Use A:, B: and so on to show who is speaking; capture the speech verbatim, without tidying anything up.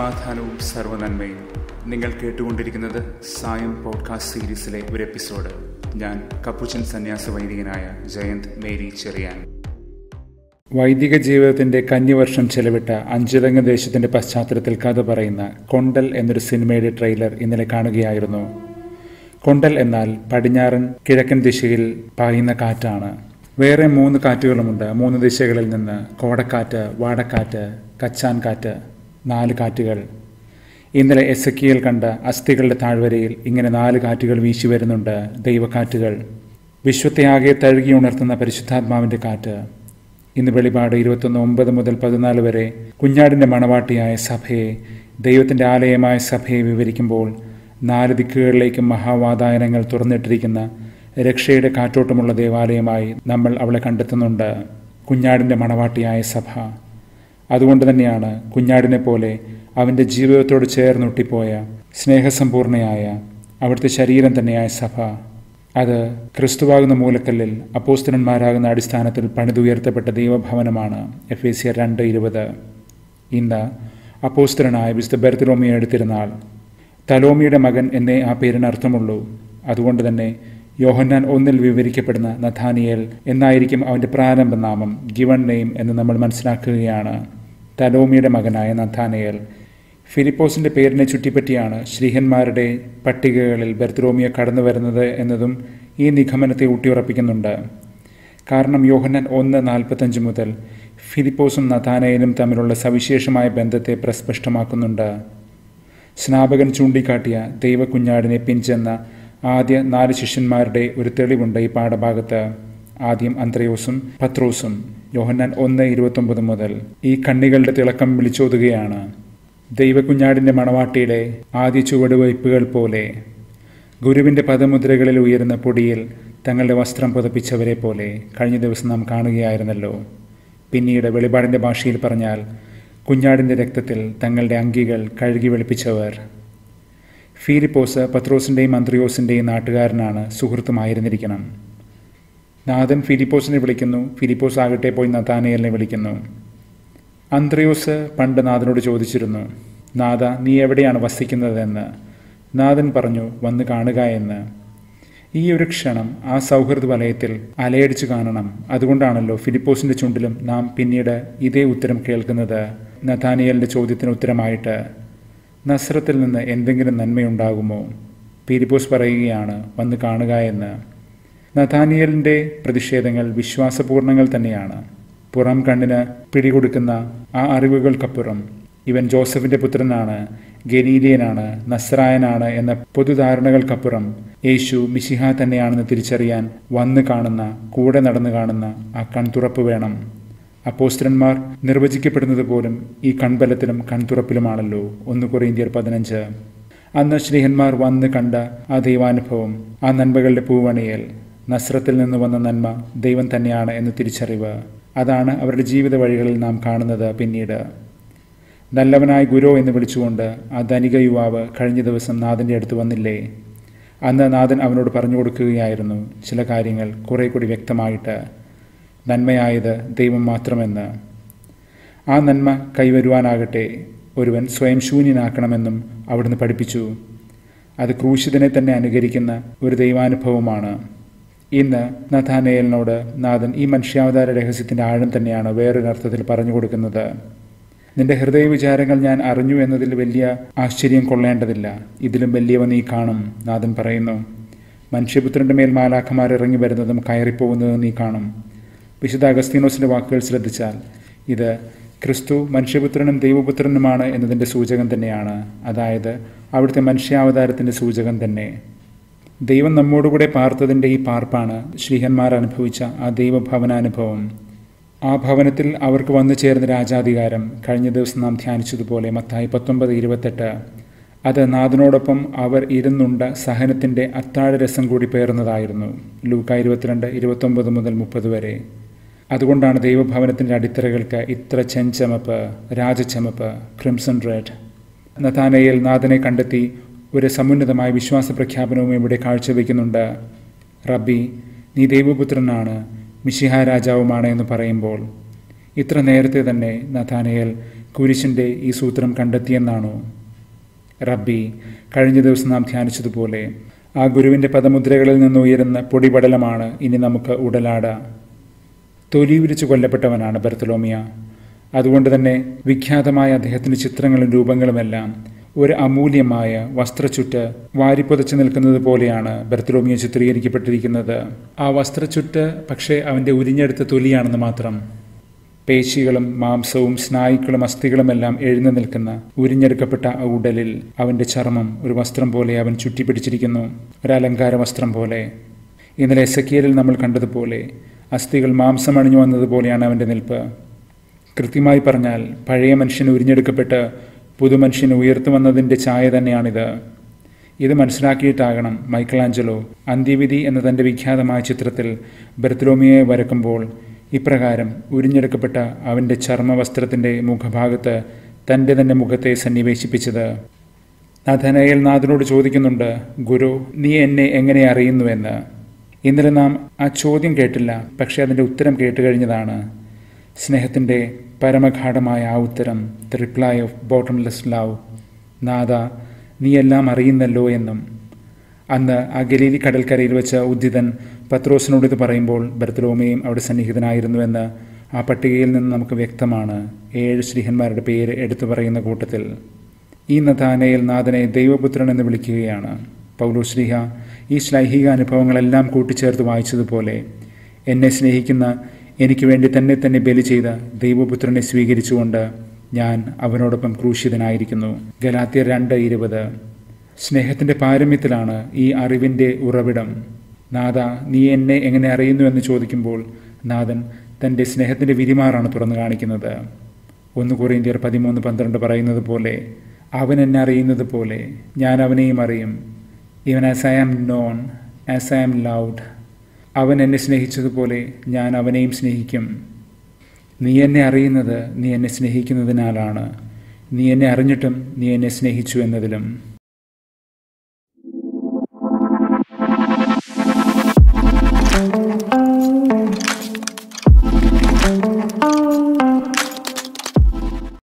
A: സമാധാനവും സർവ്വനന്മയും. നിങ്ങൾ കേട്ടുകൊണ്ടിരിക്കുന്നത് സായം പോഡ്കാസ്റ്റ് സീരീസിലെ ഒരു എപ്പിസോഡ്. ഞാൻ കപ്പുച്ചൻ സന്യാസ വൈദികനായ ജയന്ത് മേരി ചെറിയാൻ. വൈദിക ജീവിതത്തിന്റെ കന്നിവർഷം ചെലവിട്ട അഞ്ചുതെങ്ങ് ദേശത്തിന്റെ പശ്ചാത്തലത്തിൽ കഥ പറയുന്ന കൊണ്ടൽ എന്നൊരു സിനിമയുടെ ട്രെയിലർ ഇന്നലെ കാണുകയായിരുന്നു. കൊണ്ടൽ എന്നാൽ പടിഞ്ഞാറൻ കിഴക്കൻ ദിശയിൽ പായുന്ന കാറ്റാണ്. വേറെ മൂന്ന് കാറ്റുകളുമുണ്ട്. മൂന്ന് ദിശകളിൽ നിന്ന് കോടക്കാറ്റ്, വാടക്കാറ്റ്, കച്ചാൻ കാറ്റ്, നാല് കാറ്റുകൾ. ഇന്നലെ എസക്കിയേൽ കണ്ട അസ്ഥികളുടെ താഴ്വരയിൽ ഇങ്ങനെ നാല് കാറ്റുകൾ വീശി വരുന്നുണ്ട്. ദൈവക്കാറ്റുകൾ, വിശ്വത്തെ ആകെ തഴുകി ഉണർത്തുന്ന പരിശുദ്ധാത്മാവിൻ്റെ കാറ്റ്. ഇന്ന് വെളിപാട് ഇരുപത്തൊന്ന് ഒമ്പത് മുതൽ പതിനാല് വരെ കുഞ്ഞാടിൻ്റെ മണവാട്ടിയായ സഭയെ, ദൈവത്തിൻ്റെ ആലയമായ സഭയെ വിവരിക്കുമ്പോൾ നാല് ദിക്കുകളിലേക്കും മഹാവാതായനങ്ങൾ തുറന്നിട്ടിരിക്കുന്ന രക്ഷയുടെ കാറ്റോട്ടമുള്ള ദേവാലയമായി നമ്മൾ അവളെ കണ്ടെത്തുന്നുണ്ട്. കുഞ്ഞാടിൻ്റെ മണവാട്ടിയായ സഭ. അതുകൊണ്ട് തന്നെയാണ് കുഞ്ഞാടിനെ പോലെ അവൻ്റെ ജീവിതത്തോട് ചേർന്നൊട്ടിപ്പോയ സ്നേഹസമ്പൂർണയായ അവിടുത്തെ ശരീരം തന്നെയായ സഭ. അത് ക്രിസ്തുവാകുന്ന മൂലക്കല്ലിൽ അപ്പോസ്തലന്മാരാകുന്ന അടിസ്ഥാനത്തിൽ പണിതുയർത്തപ്പെട്ട ദൈവഭവനമാണ്. എഫേസ്യർ രണ്ട് ഇരുപത്. ഇന്ന് അപ്പോസ്തലനായ വിശുദ്ധ ബർത്തലോമിയുടെ തിരുനാൾ. തലോമിയുടെ മകൻ എന്നേ ആ പേരിന് അർത്ഥമുള്ളൂ. അതുകൊണ്ട് തന്നെ യോഹന്നാൻ ഒന്നിൽ വിവരിക്കപ്പെടുന്ന നഥാനിയേൽ എന്നായിരിക്കും അവൻ്റെ പ്രാരംഭ നാമം, ഗിവൺ നെയിം എന്ന് നമ്മൾ മനസ്സിലാക്കുകയാണ്. തലോമിയുടെ മകനായ നഥാനിയേൽ. ഫിലിപ്പോസിൻ്റെ പേരിനെ ചുറ്റിപ്പറ്റിയാണ് ശ്രീഹന്മാരുടെ പട്ടികകളിൽ ബർത്തലോമിയ കടന്നു വരുന്നത് എന്നതും ഈ നിഗമനത്തെ ഊട്ടിയുറപ്പിക്കുന്നുണ്ട്. കാരണം യോഹന്നാൻ ഒന്ന് നാൽപ്പത്തഞ്ച് മുതൽ ഫിലിപ്പോസും നഥാനയേലും തമ്മിലുള്ള സവിശേഷമായ ബന്ധത്തെ പ്രസ്പഷ്ടമാക്കുന്നുണ്ട്. സ്നാപകൻ ചൂണ്ടിക്കാട്ടിയ ദൈവകുഞ്ഞാടിനെ പിൻചെന്ന ആദ്യ നാല് ശിഷ്യന്മാരുടെ ഒരു തെളിവുണ്ട് ഈ പാഠഭാഗത്ത്. ആദ്യം അന്ത്രയോസും പത്രോസും. യോഹന്നാൻ ഒന്ന് ഇരുപത്തൊമ്പത് മുതൽ ഈ കണ്ണികളുടെ തിളക്കം വിളിച്ചോതുകയാണ്. ദൈവകുഞ്ഞാടിൻ്റെ മണവാട്ടിയുടെ ആദ്യ ചുവടുവയ്പ്പുകൾ പോലെ, ഗുരുവിൻ്റെ പദമുദ്രകളിൽ ഉയരുന്ന പൊടിയിൽ തങ്ങളുടെ വസ്ത്രം പുതപ്പിച്ചവരെ പോലെ കഴിഞ്ഞ ദിവസം നാം കാണുകയായിരുന്നല്ലോ. പിന്നീട് വെളിപാടിൻ്റെ ഭാഷയിൽ പറഞ്ഞാൽ കുഞ്ഞാടിൻ്റെ രക്തത്തിൽ തങ്ങളുടെ അങ്കികൾ കഴുകി വെളുപ്പിച്ചവർ. ഫിലിപ്പോസ് പത്രോസിൻ്റെയും അന്ത്രയോസിൻ്റെയും നാട്ടുകാരനാണ്, സുഹൃത്തുമായിരുന്നിരിക്കണം. നാഥൻ ഫിലിപ്പോസിനെ വിളിക്കുന്നു. ഫിലിപ്പോസ് ആകട്ടെ പോയി നഥാനയേലിനെ വിളിക്കുന്നു. അന്ത്രയോസ് പണ്ട് നാഥനോട് ചോദിച്ചിരുന്നു, നാഥ, നീ എവിടെയാണ് വസിക്കുന്നതെന്ന്. നാഥൻ പറഞ്ഞു, വന്ന് കാണുക എന്ന്. ഈ ഒരു ക്ഷണം ആ സൗഹൃദ വലയത്തിൽ അലയടിച്ചു കാണണം. അതുകൊണ്ടാണല്ലോ ഫിലിപ്പോസിൻ്റെ ചുണ്ടിലും നാം പിന്നീട് ഇതേ ഉത്തരം കേൾക്കുന്നത്, നഥാനിയേലിൻ്റെ ചോദ്യത്തിന് ഉത്തരമായിട്ട്, നസ്രത്തിൽ നിന്ന് എന്തെങ്കിലും നന്മയുണ്ടാകുമോ? ഫിലിപ്പോസ് പറയുകയാണ്, വന്ന് കാണുക എന്ന്. നഥാനിയേലിൻ്റെ പ്രതിഷേധങ്ങൾ വിശ്വാസപൂർണ്ണങ്ങൾ തന്നെയാണ്. പുറം കണ്ണിന് പിടികൊടുക്കുന്ന ആ അറിവുകൾക്കപ്പുറം ഇവൻ ജോസഫിൻ്റെ പുത്രനാണ്, ഗലീലിയനാണ്, നസ്രായനാണ് എന്ന പൊതുധാരണകൾക്കപ്പുറം യേശു മിശിഹ തന്നെയാണെന്ന് തിരിച്ചറിയാൻ വന്ന് കാണുന്ന, കൂടെ നടന്നു കാണുന്ന ആ കൺതുറപ്പ് വേണം. അപ്പോസ്തലന്മാർ നിർവചിക്കപ്പെടുന്നത് പോലും ഈ കൺബലത്തിലും കൺതുറപ്പിലുമാണല്ലോ. ഒന്ന് കൊറിന്ത്യർ പതിനഞ്ച്. അന്ന് ശ്രീഹന്മാർ വന്ന് കണ്ട ആ ദൈവാനുഭവം, ആ നന്മകളുടെ പൂവണിയൽ, നസ്രത്തിൽ നിന്ന് വന്ന നന്മ ദൈവം തന്നെയാണ് എന്ന് തിരിച്ചറിവ്, അതാണ് അവരുടെ ജീവിത വഴികളിൽ നാം കാണുന്നത്. പിന്നീട് നല്ലവനായ ഗുരു എന്ന് വിളിച്ചുകൊണ്ട് ആ ധനിക യുവാവ് കഴിഞ്ഞ ദിവസം നാഥൻ്റെ അടുത്ത് വന്നില്ലേ? അന്ന് നാഥൻ അവനോട് പറഞ്ഞു കൊടുക്കുകയായിരുന്നു ചില കാര്യങ്ങൾ കുറെ കൂടി വ്യക്തമായിട്ട്. നന്മയായത് ദൈവം മാത്രമെന്ന്. ആ നന്മ കൈവരുവാനാകട്ടെ ഒരുവൻ സ്വയം ശൂന്യനാക്കണമെന്നും അവിടുന്ന് പഠിപ്പിച്ചു. അത് ക്രൂശിതനെ തന്നെ അനുകരിക്കുന്ന ഒരു ദൈവാനുഭവമാണ്. ഇന്ന് നഥാനയേലിനോട് നാഥൻ ഈ മനുഷ്യാവതാര രഹസ്യത്തിൻ്റെ ആഴം തന്നെയാണ് വേറൊരർത്ഥത്തിൽ പറഞ്ഞു കൊടുക്കുന്നത്. നിന്റെ ഹൃദയ വിചാരങ്ങൾ ഞാൻ അറിഞ്ഞു എന്നതിൽ വലിയ ആശ്ചര്യം കൊള്ളേണ്ടതില്ല. ഇതിലും വലിയവ നീ കാണും, നാഥൻ പറയുന്നു. മനുഷ്യപുത്രൻ്റെ മേൽ മാലാഖമാർ ഇറങ്ങി വരുന്നതും കയറിപ്പോകുന്നതും നീ കാണും. വിശുദ്ധ അഗസ്തീനോസിൻ്റെ വാക്കുകൾ ശ്രദ്ധിച്ചാൽ ഇത് ക്രിസ്തു മനുഷ്യപുത്രനും ദൈവപുത്രനുമാണ് എന്നതിൻ്റെ സൂചകം തന്നെയാണ്. അതായത് അവിടുത്തെ മനുഷ്യാവതാരത്തിൻ്റെ സൂചകം തന്നെ. ദൈവം നമ്മോടുകൂടെ പാർത്തതിൻ്റെ ഈ പാർപ്പാണ് ശ്രീഹന്മാർ അനുഭവിച്ച ആ ദൈവഭവനാനുഭവം. ആ ഭവനത്തിൽ അവർക്ക് വന്നു ചേർന്ന രാജാധികാരം കഴിഞ്ഞ ദിവസം നാം ധ്യാനിച്ചതുപോലെ മത്തായി പത്തൊമ്പത് ഇരുപത്തെട്ട്. അത് നാഥനോടൊപ്പം അവർ ഇരുന്നുണ്ട സഹനത്തിൻ്റെ അത്താഴരസം കൂടി പേർന്നതായിരുന്നു. ലൂക്ക ഇരുപത്തിരണ്ട് ഇരുപത്തൊമ്പത് മുതൽ മുപ്പത് വരെ. അതുകൊണ്ടാണ് ദൈവഭവനത്തിൻ്റെ അടിത്തറകൾക്ക് ഇത്ര ചെഞ്ചമപ്പ്, രാജചമപ്പ്, ക്രിംസൺ റെഡ്. നഥാനയേൽ നാഥനെ കണ്ടെത്തി ഒരു സമുന്നതമായ വിശ്വാസ പ്രഖ്യാപനവും ഇവിടെ കാഴ്ചവെക്കുന്നുണ്ട്. റബ്ബി, നീ ദൈവപുത്രനാണ്, മിശിഹ രാജാവുമാണ് എന്ന് പറയുമ്പോൾ ഇത്ര നേരത്തെ തന്നെ നഥാനയേൽ കുരിശിൻ്റെ ഈ സൂത്രം കണ്ടെത്തിയെന്നാണോ? റബ്ബി, കഴിഞ്ഞ ദിവസം നാം ധ്യാനിച്ചതുപോലെ ആ ഗുരുവിൻ്റെ പദമുദ്രകളിൽ നിന്ന് ഉയരുന്ന പൊടിപടലമാണ് ഇനി നമുക്ക് ഉടലാട. തൊലി ഉരിച്ചു കൊല്ലപ്പെട്ടവനാണ് ബർത്തലോമിയ. അതുകൊണ്ട് തന്നെ വിഖ്യാതമായ അദ്ദേഹത്തിൻ്റെ ചിത്രങ്ങളും രൂപങ്ങളുമെല്ലാം ഒരു അമൂല്യമായ വസ്ത്രച്ചുറ്റ് വാരിപ്പൊതച്ചു നിൽക്കുന്നത് പോലെയാണ് ബർത്തലോമിയ ചിത്രീകരിക്കപ്പെട്ടിരിക്കുന്നത്. ആ വസ്ത്രച്ചുറ്റ് പക്ഷേ അവൻ്റെ ഉരിഞ്ഞെടുത്ത തൊലിയാണെന്ന് മാത്രം. പേശികളും മാംസവും സ്നായുക്കളും അസ്ഥികളുമെല്ലാം എഴുന്നു നിൽക്കുന്ന ഉരിഞ്ഞെടുക്കപ്പെട്ട ആ ഉടലിൽ അവൻ്റെ ചർമ്മം ഒരു വസ്ത്രം പോലെ അവൻ ചുറ്റിപ്പിടിച്ചിരിക്കുന്നു, ഒരലങ്കാര വസ്ത്രം പോലെ. ഇന്നലെ എസെക്കിയേലിൽ നമ്മൾ കണ്ടതുപോലെ അസ്ഥികൾ മാംസം അണിഞ്ഞു വന്നതുപോലെയാണ് അവൻ്റെ നിൽപ്പ്. കൃത്യമായി പറഞ്ഞാൽ പഴയ മനുഷ്യൻ ഉരിഞ്ഞെടുക്കപ്പെട്ട് പുതുമനുഷ്യൻ ഉയർത്തു വന്നതിൻ്റെ ഛായ തന്നെയാണിത്. ഇത് മനസ്സിലാക്കിയിട്ടാകണം മൈക്കലാഞ്ചലോ അന്ത്യവിധി എന്ന തൻ്റെ വിഖ്യാതമായ ചിത്രത്തിൽ ബർത്തലോമിയയെ വരക്കുമ്പോൾ ഇപ്രകാരം ഉരിഞ്ഞെടുക്കപ്പെട്ട അവൻ്റെ ചർമ്മവസ്ത്രത്തിൻ്റെ മുഖഭാഗത്ത് തൻ്റെ തന്നെ മുഖത്തെ സന്നിവേശിപ്പിച്ചത്. നഥനയേൽ നാഥനോട് ചോദിക്കുന്നുണ്ട്, ഗുരു, നീ എന്നെ എങ്ങനെ അറിയുന്നുവെന്ന്. ഇന്നലെ നാം ആ ചോദ്യം കേട്ടില്ല, പക്ഷേ അതിൻ്റെ ഉത്തരം കേട്ടുകഴിഞ്ഞതാണ്. സ്നേഹത്തിൻ്റെ പരമഘാടമായ ആ ഉത്തരം, the reply of bottomless love. നാഥ, നീ എല്ലാം അറിയുന്നല്ലോ എന്നും. അന്ന് ആ ഗലീലി കടൽക്കരയിൽ വെച്ച് ഉദ്ധിതൻ പത്രോസിനോട് ഇത് പറയുമ്പോൾ ബർത്തലോമിയും അവിടെ സന്നിഹിതനായിരുന്നുവെന്ന് ആ പട്ടികയിൽ നിന്ന് നമുക്ക് വ്യക്തമാണ്. ഏഴ് ശ്രീഹന്മാരുടെ പേര് എടുത്തു പറയുന്ന കൂട്ടത്തിൽ ഈ നഥാനയേൽ നാഥനെ ദൈവപുത്രൻ എന്ന് വിളിക്കുകയാണ്. പൗലോസ് ശ്ലീഹ ഈ ശ്ലൈഹിക അനുഭവങ്ങളെല്ലാം കൂട്ടിച്ചേർത്ത് വായിച്ചതുപോലെ എന്നെ സ്നേഹിക്കുന്ന, എനിക്ക് വേണ്ടി തന്നെ തന്നെ ബലി ചെയ്ത ദൈവപുത്രനെ സ്വീകരിച്ചുകൊണ്ട് ഞാൻ അവനോടൊപ്പം ക്രൂശിതനായിരിക്കുന്നു. ഗലാത്യർ രണ്ട് ഇരുപത്. സ്നേഹത്തിൻ്റെ പാരമ്യത്തിലാണ് ഈ അറിവിൻ്റെ ഉറവിടം. നാഥ, നീ എന്നെ എങ്ങനെ അറിയുന്നു എന്ന് ചോദിക്കുമ്പോൾ നാഥൻ തൻ്റെ സ്നേഹത്തിൻ്റെ വിരിമാറാണ് തുറന്നു കാണിക്കുന്നത്. ഒന്ന് കൊറിന്ത്യർ പതിമൂന്ന് പന്ത്രണ്ട് പറയുന്നത് പോലെ, അവൻ എന്നെ അറിയുന്നത് പോലെ ഞാൻ അവനെയും അറിയും. Even as I am known, as I am loved. അവൻ എന്നെ സ്നേഹിച്ചതുപോലെ ഞാൻ അവനെയും സ്നേഹിക്കും. നീ എന്നെ അറിയുന്നത് നീ എന്നെ സ്നേഹിക്കുന്നതിനാലാണ്. നീ എന്നെ അറിഞ്ഞിട്ടും നീ എന്നെ സ്നേഹിച്ചു എന്നതിലും.